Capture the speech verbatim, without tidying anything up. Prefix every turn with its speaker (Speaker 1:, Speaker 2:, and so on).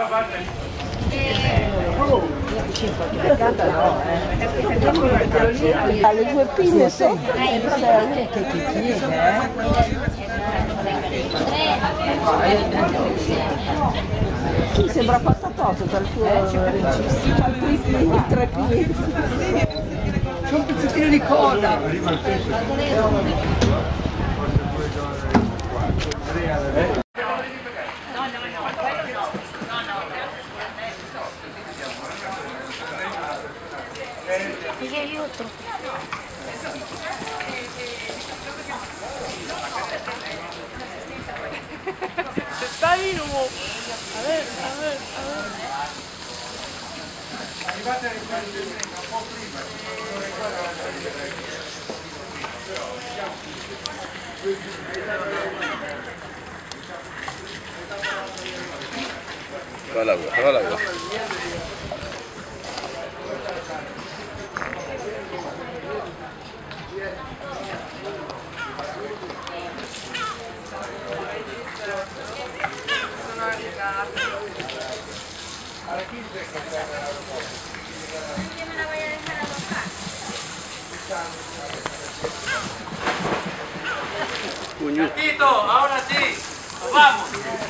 Speaker 1: Ha le due pinne sotto, che chi sembra fatta apposta per il tuo regista, c'ha i piedi, tre piedi. C'è un pezzettino di coda.
Speaker 2: Ti aiuto.
Speaker 3: Dai, no. A ver, a ver, a ver.
Speaker 4: Arrivate a riprendere un po' prima,
Speaker 5: va l'agua, va l'agua.
Speaker 4: Tito, ahora sí, vamos.